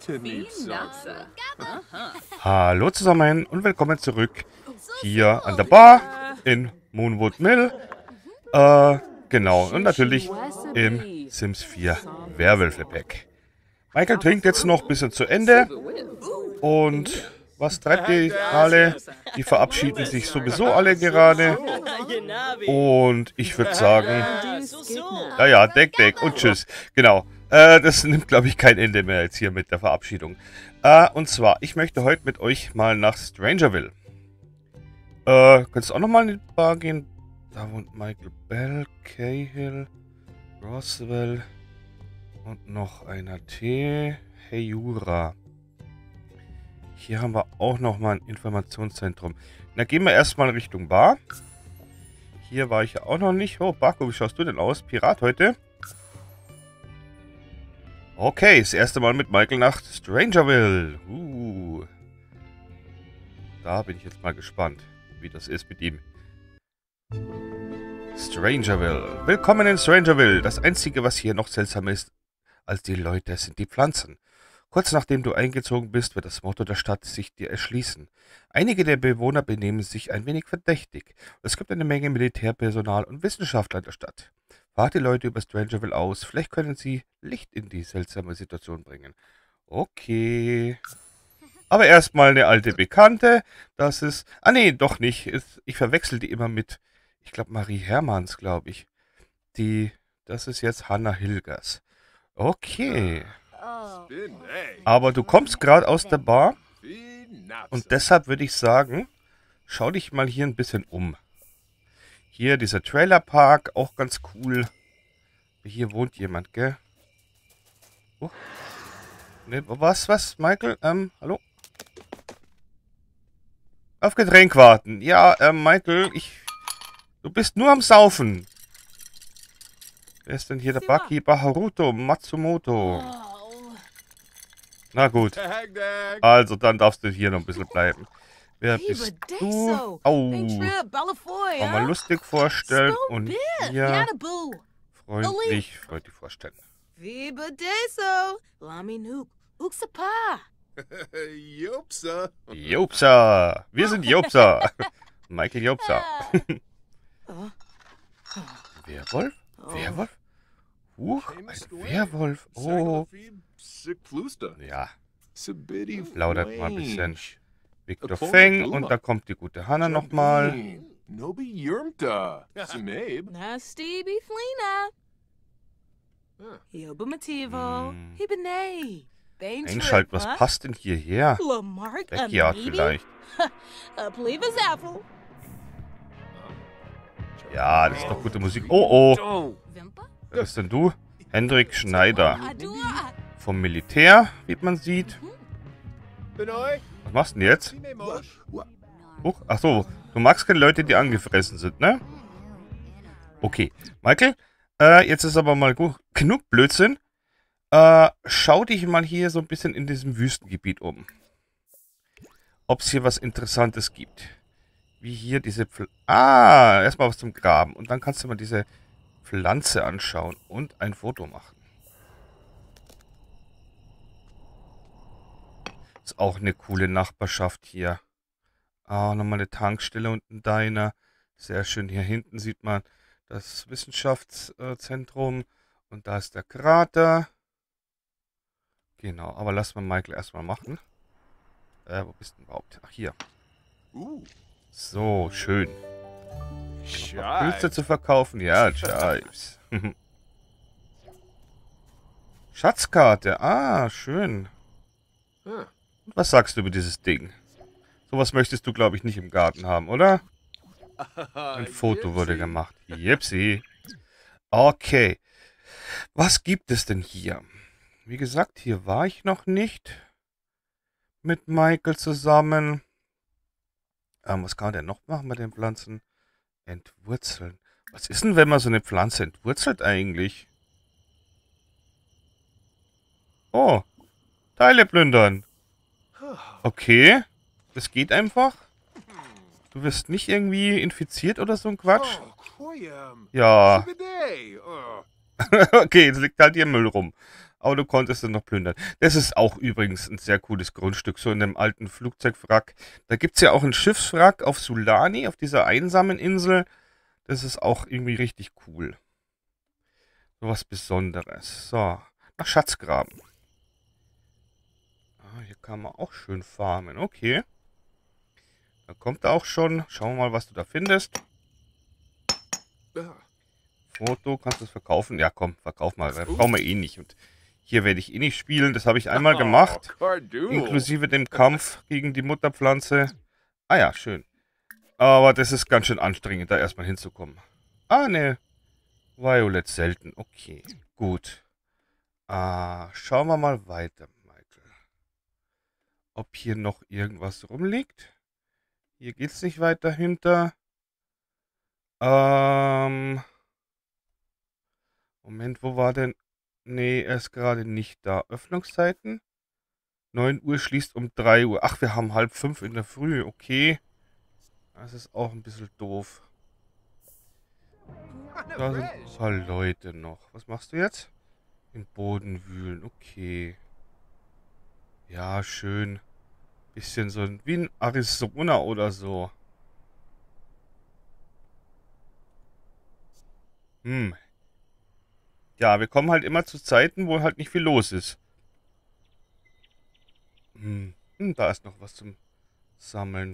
Hallo zusammen und willkommen zurück hier an der Bar in Moonwood Mill. Genau, und natürlich im Sims 4 Werwölfe-Pack. Michael trinkt jetzt noch ein bisschen zu Ende. Und was treibt die alle? Die verabschieden sich sowieso alle gerade. Und ich würde sagen, ja, Deck und tschüss. Genau, das nimmt, glaube ich, kein Ende mehr jetzt hier mit der Verabschiedung. Und zwar, ich möchte heute mit euch mal nach Strangerville. Könntest du auch nochmal in die Bar gehen? Da wohnt Michael Bell, Cahill, Roswell und noch einer T. Heyura. Hier haben wir auch nochmal ein Informationszentrum. Na, gehen wir erstmal Richtung Bar. Hier war ich ja auch noch nicht. Oh, Barco, wie schaust du denn aus? Pirat heute? Okay, das erste Mal mit Michael nach Strangerville. Da bin ich jetzt mal gespannt, wie das ist mit ihm. Strangerville. Willkommen in Strangerville. Das Einzige, was hier noch seltsam ist als die Leute, sind die Pflanzen. Kurz nachdem du eingezogen bist, wird das Motto der Stadt sich dir erschließen. Einige der Bewohner benehmen sich ein wenig verdächtig. Es gibt eine Menge Militärpersonal und Wissenschaftler in der Stadt. Frag die Leute über Strangerville aus. Vielleicht können sie Licht in die seltsame Situation bringen. Okay. Aber erstmal eine alte Bekannte. Das ist... Ah nee, doch nicht. Ich verwechsel die immer mit... Ich glaube Marie Hermanns, glaube ich. Das ist jetzt Hannah Hilgers. Okay. Aber du kommst gerade aus der Bar und deshalb würde ich sagen, schau dich mal hier ein bisschen um. Hier dieser Trailerpark, auch ganz cool. Hier wohnt jemand, gell? Oh. Ne, was, Michael? Hallo? Auf Getränk warten. Ja, Michael, du bist nur am Saufen. Wer ist denn hier der Barkeeper? Haruto Matsumoto. Na gut. Also, dann darfst du hier noch ein bisschen bleiben. Wer bist du? Au. Mal lustig vorstellen und hier freundlich vorstellen. Jopsa. Wir sind Jopsa. Michael Jopsa. Werwolf? Werwolf? Ein Werwolf. Oh. Ja. Plaudert mal ein bisschen. Victor Feng und da kommt die gute Hannah nochmal. Einschalt, was passt denn hierher? Backyard vielleicht. Ja, das ist doch gute Musik. Oh. Wer bist denn du? Hendrik Schneider. Vom Militär, wie man sieht. Was machst du denn jetzt? Achso, du magst keine Leute, die angefressen sind, ne? Okay. Michael, jetzt ist aber mal genug Blödsinn. Schau dich mal hier so ein bisschen in diesem Wüstengebiet um. Ob es hier was Interessantes gibt. Wie hier diese erstmal was zum Graben. Und dann kannst du mal diese Pflanze anschauen und ein Foto machen. Ist auch eine coole Nachbarschaft hier. Nochmal eine Tankstelle und ein Diner. Sehr schön. Hier hinten sieht man das Wissenschaftszentrum. Und da ist der Krater. Genau, aber lass mal Michael erstmal machen. Wo bist du überhaupt? Ach, hier. So, schön. Pilze zu verkaufen? Ja, Chives. Schatzkarte. Schön. Was sagst du über dieses Ding? Sowas möchtest du, glaube ich, nicht im Garten haben, oder? Ein Foto wurde gemacht. Jepsi. Okay. Was gibt es denn hier? Wie gesagt, hier war ich noch nicht mit Michael zusammen. Was kann man denn noch machen mit den Pflanzen? Entwurzeln. Was ist denn, wenn man so eine Pflanze entwurzelt eigentlich? Oh. Teile plündern. Okay. Das geht einfach. Du wirst nicht irgendwie infiziert oder so ein Quatsch? Ja. Okay, jetzt liegt halt hier Müll rum. Aber du konntest es noch plündern. Das ist auch übrigens ein sehr cooles Grundstück, so in einem alten Flugzeugwrack. Da gibt es ja auch ein Schiffswrack auf Sulani, auf dieser einsamen Insel. Das ist auch irgendwie richtig cool. So was Besonderes. So, nach Schatzgraben. Ah, hier kann man auch schön farmen. Okay. Da kommt er auch schon. Schauen wir mal, was du da findest. Foto, kannst du es verkaufen? Ja, komm, verkauf mal. Das brauchen wir eh nicht. Und hier werde ich eh nicht spielen. Das habe ich einmal gemacht. Inklusive dem Kampf gegen die Mutterpflanze. Ah ja, schön. Aber das ist ganz schön anstrengend, da erstmal hinzukommen. Ah, ne. Violet selten. Okay, gut. Schauen wir mal weiter, Michael. Ob hier noch irgendwas rumliegt. Hier geht es nicht weiter hinter. Moment, wo war denn? Nee, er ist gerade nicht da. Öffnungszeiten? 9 Uhr schließt um 3 Uhr. Ach, wir haben 4:30 in der Früh. Okay. Das ist auch ein bisschen doof. Da sind ein paar Leute noch. Was machst du jetzt? Im Boden wühlen. Okay. Ja, schön. Bisschen so wie in Arizona oder so. Ja, wir kommen halt immer zu Zeiten, wo halt nicht viel los ist. Da ist noch was zum Sammeln.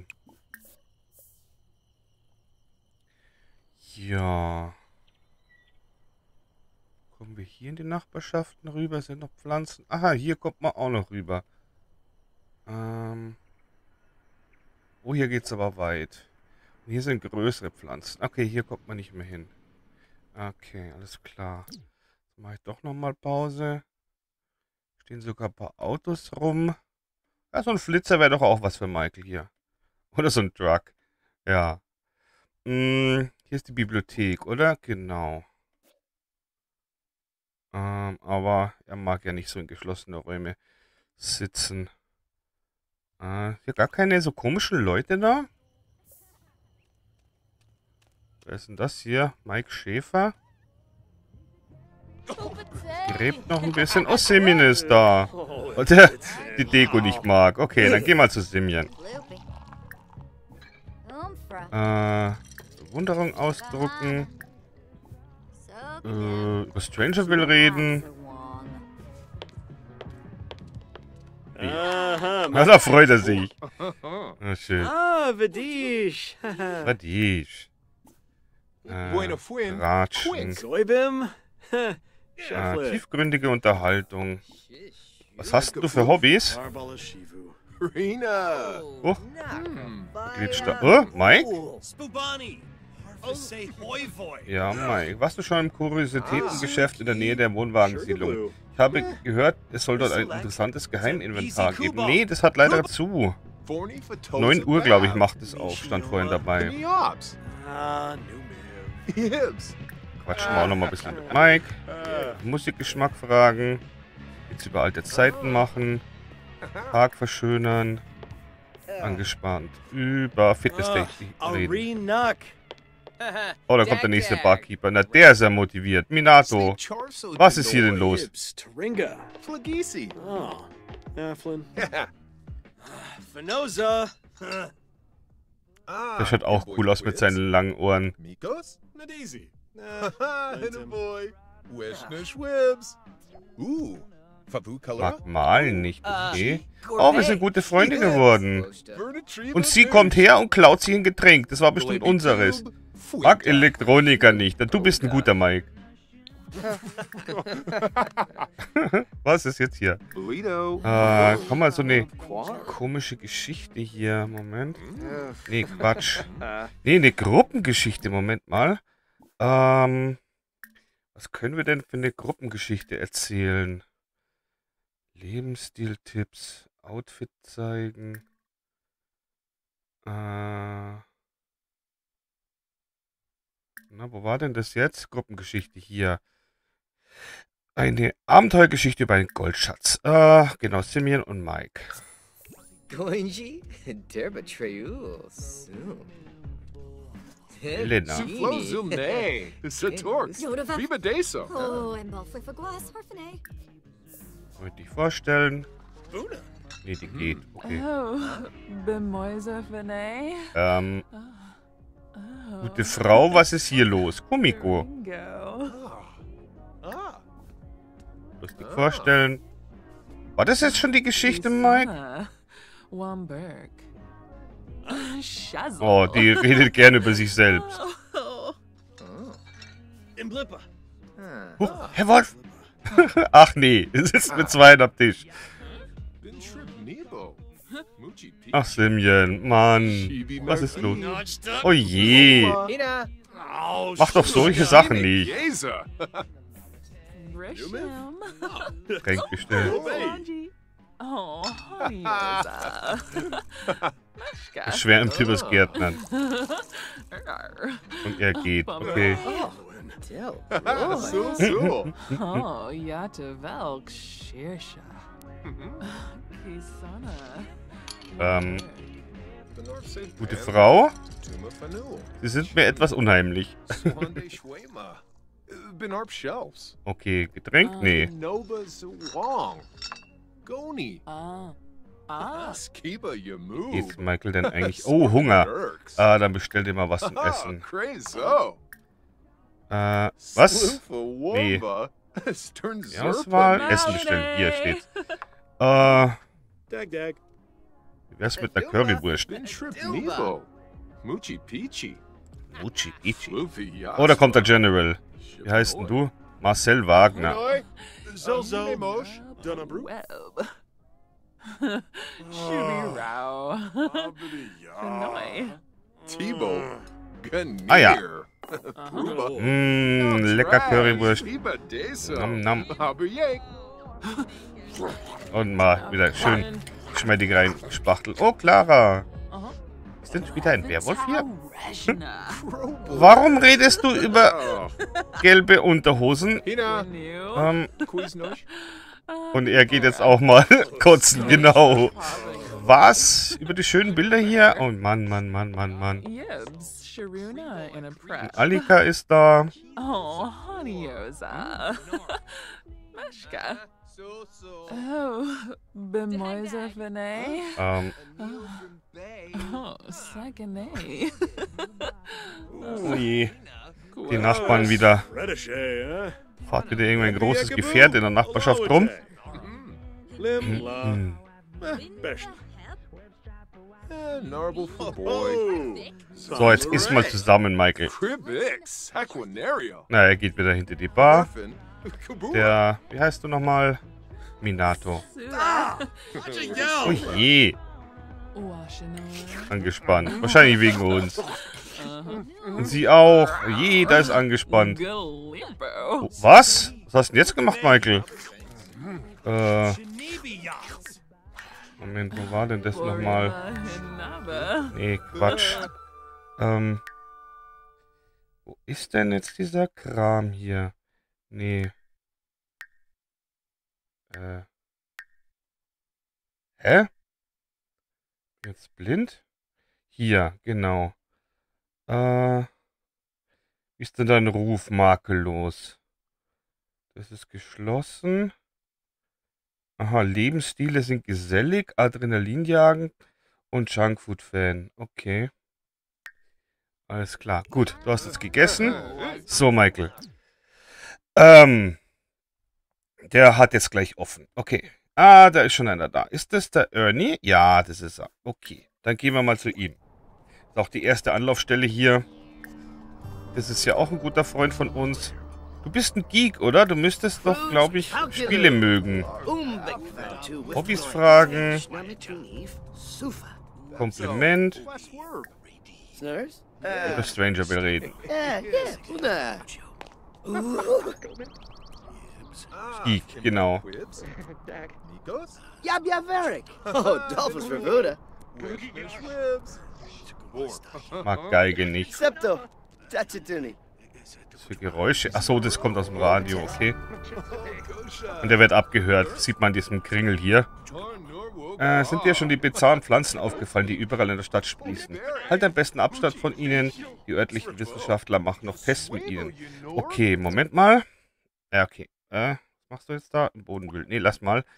Ja. Kommen wir hier in die Nachbarschaften rüber? Sind noch Pflanzen? Aha, hier kommt man auch noch rüber. Oh, hier geht's aber weit. Und hier sind größere Pflanzen. Okay, hier kommt man nicht mehr hin. Okay, alles klar. Jetzt mache ich doch nochmal Pause. Stehen sogar ein paar Autos rum. Ja, so ein Flitzer wäre doch auch was für Michael hier. Oder so ein Truck. Ja. Hier ist die Bibliothek, oder? Genau. Aber er mag ja nicht so in geschlossene Räume sitzen. Hier gar keine so komischen Leute da? Wer ist denn das hier? Mike Schäfer? Gräbt noch ein bisschen. Oh, Simeon ist da. Und der die Deko nicht mag. Okay, dann geh mal zu Simeon. Bewunderung ausdrucken. Über Stranger will reden. Na, da freut er sich. Na, schön. Vadish. Vadish. Ratschen. Tiefgründige Unterhaltung. Was hast du für Hobbys? Oh, glitscht da. Oh, Mike? Ja, Mike. Warst du schon im Kuriositätengeschäft in der Nähe der Wohnwagensiedlung? Ich habe gehört, es soll dort ein interessantes Geheiminventar geben. Nee, das hat leider zu. 9 Uhr, glaube ich, macht es auf. Stand vorhin dabei. Quatschen wir auch noch mal ein bisschen mit Mike. Musikgeschmack fragen. Jetzt über alte Zeiten machen. Park verschönern. Angespannt. Über Fitness-Technik reden. Oh, da kommt der nächste Barkeeper. Na, der ist ja motiviert. Minato. Was ist hier denn los? Der schaut auch cool aus mit seinen langen Ohren. Mag malen nicht, okay. Oh, wir sind gute Freunde geworden. Und sie kommt her und klaut sich ein Getränk. Das war bestimmt unseres. Mag Elektroniker nicht. Du bist ein guter Mike. Was ist jetzt hier? Komm mal, so eine komische Geschichte hier. Moment. Nee, Quatsch. Nee, eine Gruppengeschichte. Moment mal. Was können wir denn für eine Gruppengeschichte erzählen? Lebensstil-Tipps. Outfit zeigen. Na, wo war denn das jetzt? Gruppengeschichte hier. Eine Abenteuergeschichte über einen Goldschatz. Genau, Simeon und Mike. Goinji, Elena. Wollte ich vorstellen. Nee, die geht. Okay. Oh, Bemäuse Finet. Gute Frau, was ist hier los? Kumiko. Bingo. Lustig vorstellen. War das jetzt schon die Geschichte, Mike? Susanna. Wamberg. Shazzle. Oh, die redet gerne über sich selbst. Imblippa. Huch, Herr Wolf. Ach nee, es sitzt mit zwei am Tisch. Ach, Simchen, Mann. Was ist los? Oh je. Hina. Mach doch solche Sachen nicht. Grisham. Tränk bestellt. Spongy. Oh, Honeymosa. Ist schwärmt übers Gärtnern. Und er geht. Okay. Del. Oh, Yate Velk. Shirsha. Kisana. Gute Frau. Sie sind mir etwas unheimlich. Okay, Getränk? Nee. Geht's Michael denn eigentlich? Oh, Hunger. Dann bestell dir mal was zum Essen. Was? Nee. Die Auswahl? Essen bestellen. Hier steht's. Dag, dag. Wie wär's mit einer Currywurst? Muchi Peachy. Muchi Ichi. Oh, da kommt der General. Wie heißt denn du? Marcel Wagner. Zozo. Dunabrew. Web. Shooby Row. Hanoi. Tibo. Ah ja. Puba. Lecker Currywurst. Tiba Desa. Nam, nam. Haberyank. Und mal wieder schön schmeidig rein spachteln. Oh, Clara. Ist denn wieder ein Werwolf hier? Warum redest du über gelbe Unterhosen? Hina. Quiznosh. Und er geht jetzt auch mal kotzen, genau. Was? Über die schönen Bilder hier? Oh Mann, Mann, Mann, Mann, Mann. Yibs. Sharuna in a prep. Alika ist da. Oh, Honeymosa. Meshka. Oh, Bemäuse Finet. Oh, Saganay. Oh je. Die Nachbarn wieder. Redishay, Fahrt wieder irgendein großes Gefährt in der Nachbarschaft rum. Limla. Best. Narble for boy. So, jetzt isst mal zusammen, Michael. Cribix. Aquanario. Na, er geht wieder hinter die Bar. Orphan. Kabura. Der, wie heißt du nochmal? Minato. Oh je. Angespannt. Wahrscheinlich wegen uns. Und sie auch. Oh je, da ist angespannt. Oh, was? Was hast du denn jetzt gemacht, Michael? Moment, wo war denn das nochmal? Nee, Quatsch. Wo ist denn jetzt dieser Kram hier? Nee. Hä? Jetzt blind? Hier, genau. Wie ist denn dein Ruf makellos? Das ist geschlossen. Aha, Lebensstile sind gesellig, Adrenalinjagen und Junkfood-Fan. Okay. Alles klar. Gut, du hast jetzt gegessen. So, Michael. Der hat jetzt gleich offen. Okay. Ah, da ist schon einer da. Ist das der Ernie? Ja, das ist er. Okay, dann gehen wir mal zu ihm. Ist auch die erste Anlaufstelle hier. Das ist ja auch ein guter Freund von uns. Du bist ein Geek, oder? Du müsstest doch, glaube ich, Spiele mögen. Hobbys fragen. Kompliment. Der Stranger will reden. Geek, genau. Yabyaverik. Oh, Dolphus Revuda. Mag Geige nicht. Septo. Tachatuni. Was für Geräusche? Achso, das kommt aus dem Radio, okay. Und der wird abgehört. Sieht man diesen Kringel hier. Sind dir schon die bizarren Pflanzen aufgefallen, die überall in der Stadt sprießen? Halt am besten Abstand von ihnen. Die örtlichen Wissenschaftler machen noch Tests mit ihnen. Okay, Moment mal. Ja, okay. Was machst du jetzt da? Im Bodenbild. Nee, lass mal.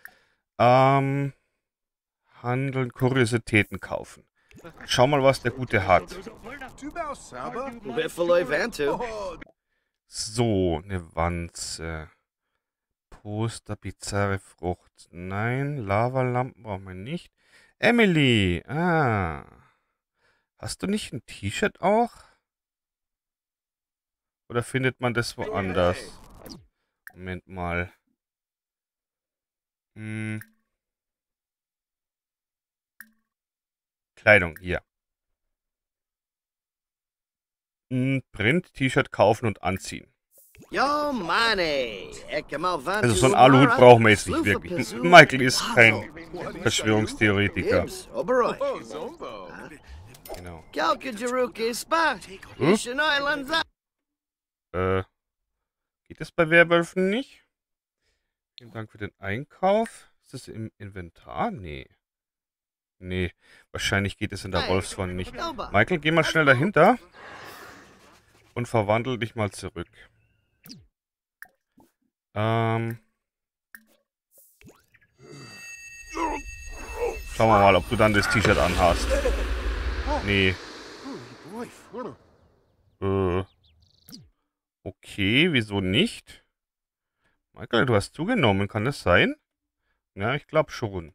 Handeln, Kuriositäten kaufen. Schau mal, was der Gute hat. Biffalo Vantu. So, eine Wanze. Poster, bizarre Frucht. Nein, Lavalampen brauchen wir nicht. Emily, hast du nicht ein T-Shirt auch? Oder findet man das woanders? Moment mal. Kleidung, hier. Print, T-Shirt kaufen und anziehen. Yo, money. Also so ein Aluhut brauchen wir jetzt nicht wirklich. Michael ist kein Verschwörungstheoretiker. Genau. Geht das bei Werwölfen nicht? Vielen Dank für den Einkauf. Ist das im Inventar? Nee. Nee, wahrscheinlich geht es in der Wolfsform nicht. Michael, geh mal schnell dahinter. Und verwandel dich mal zurück. Schauen wir mal, ob du dann das T-Shirt anhast. Nee. Okay, wieso nicht? Michael, du hast zugenommen, kann das sein? Ja, ich glaube schon.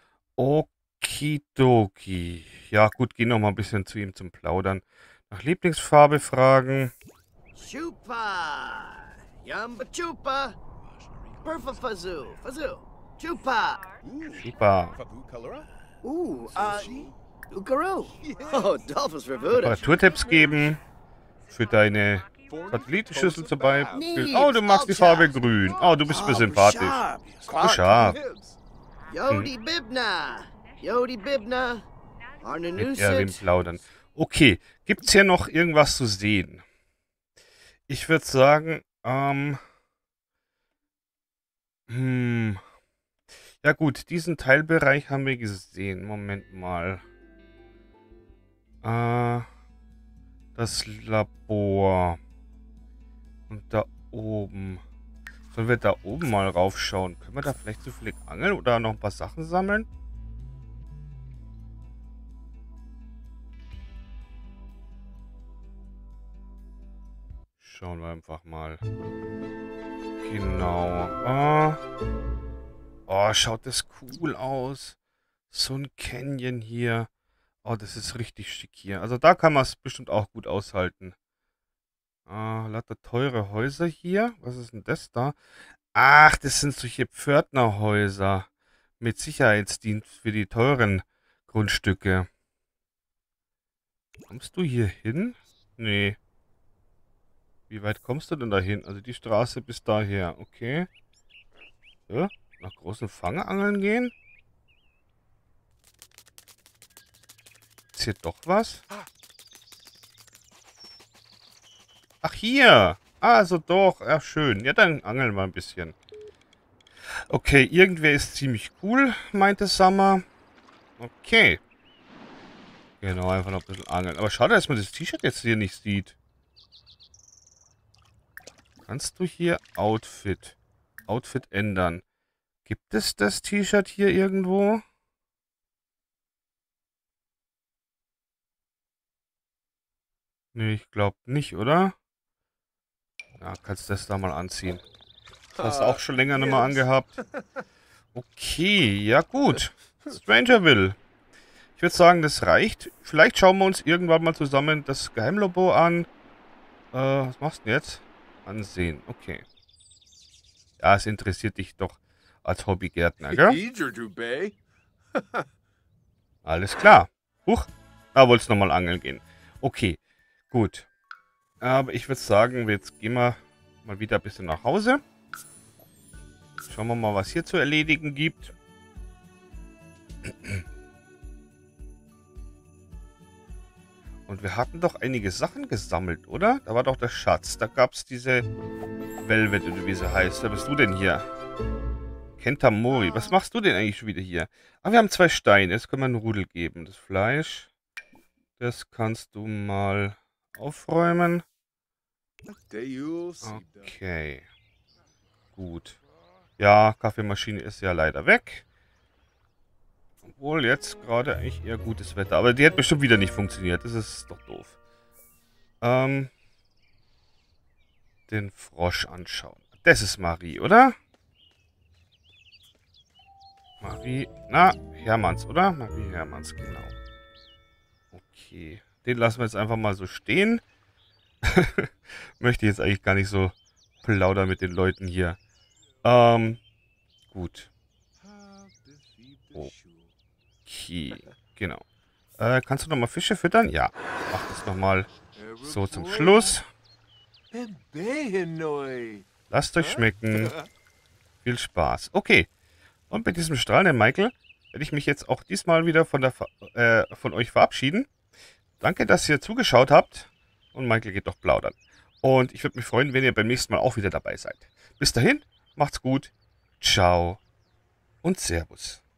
Okidoki. Ja, gut, geh noch mal ein bisschen zu ihm zum Plaudern. Nach Lieblingsfarbe fragen. Chupa. Yamba chupa. Perfafazoo. Fazoo. Chupa. Super. Ukaru. Oh, Dolphus Revuda. Reparaturtipps geben. Für deine Satellitenschüssel zum Beispiel. Oh, du magst die Farbe grün. Oh, du bist mir sympathisch. Du scharf. Yodi Bibna. Yodi Bibna. Mit Erwin plaudern. Okay, gibt's hier noch irgendwas zu sehen? Ich würde sagen, ja gut, diesen Teilbereich haben wir gesehen. Moment mal. Das Labor. Und da oben. Sollen wir da oben mal raufschauen? Können wir da vielleicht zufällig angeln oder noch ein paar Sachen sammeln? Schauen wir einfach mal. Genau. Oh, schaut das cool aus. So ein Canyon hier. Oh, das ist richtig schick hier. Also da kann man es bestimmt auch gut aushalten. Lauter teure Häuser hier. Was ist denn das da? Ach, das sind solche Pförtnerhäuser. Mit Sicherheitsdienst für die teuren Grundstücke. Kommst du hier hin? Nee. Wie weit kommst du denn dahin? Also die Straße bis daher. Okay. So, nach großen Fangangeln gehen? Ist hier doch was? Ach, hier. Also doch. Ja, schön. Ja, dann angeln wir ein bisschen. Okay, irgendwer ist ziemlich cool, meinte Summer. Okay. Genau, einfach noch ein bisschen angeln. Aber schade, dass man das T-Shirt jetzt hier nicht sieht. Kannst du hier Outfit ändern? Gibt es das T-Shirt hier irgendwo? Nee, ich glaube nicht, oder? Ja, kannst das da mal anziehen. Das hast du auch schon länger nicht mehr angehabt. Okay, ja gut. Strangerville. Ich würde sagen, das reicht. Vielleicht schauen wir uns irgendwann mal zusammen das Geheimlabor an. Was machst du denn jetzt? Ansehen, okay. Ja, es interessiert dich doch als Hobbygärtner, gell? Alles klar. Huch, da wolltest du nochmal angeln gehen. Okay, gut. Aber ich würde sagen, jetzt gehen wir mal wieder ein bisschen nach Hause. Schauen wir mal, was hier zu erledigen gibt. Und wir hatten doch einige Sachen gesammelt, oder? Da war doch der Schatz. Da gab es diese Velvet, oder wie sie heißt. Wer bist du denn hier? Kentamori. Was machst du denn eigentlich schon wieder hier? Ah, wir haben 2 Steine. Jetzt können wir einen Rudel geben. Das Fleisch, das kannst du mal aufräumen. Okay. Gut. Ja, Kaffeemaschine ist ja leider weg. Obwohl jetzt gerade eigentlich eher gutes Wetter. Aber die hat bestimmt wieder nicht funktioniert. Das ist doch doof. Den Frosch anschauen. Das ist Marie, oder? Marie, na, Hermanns, oder? Marie Hermanns, genau. Okay, den lassen wir jetzt einfach mal so stehen. Möchte jetzt eigentlich gar nicht so plaudern mit den Leuten hier. Gut. Okay, genau. Kannst du nochmal Fische füttern? Ja, mach das nochmal so zum Schluss. Lasst euch schmecken. Viel Spaß. Okay. Und mit diesem strahlenden Michael werde ich mich jetzt auch diesmal wieder von euch verabschieden. Danke, dass ihr zugeschaut habt. Und Michael geht doch plaudern. Und ich würde mich freuen, wenn ihr beim nächsten Mal auch wieder dabei seid. Bis dahin, macht's gut. Ciao und Servus.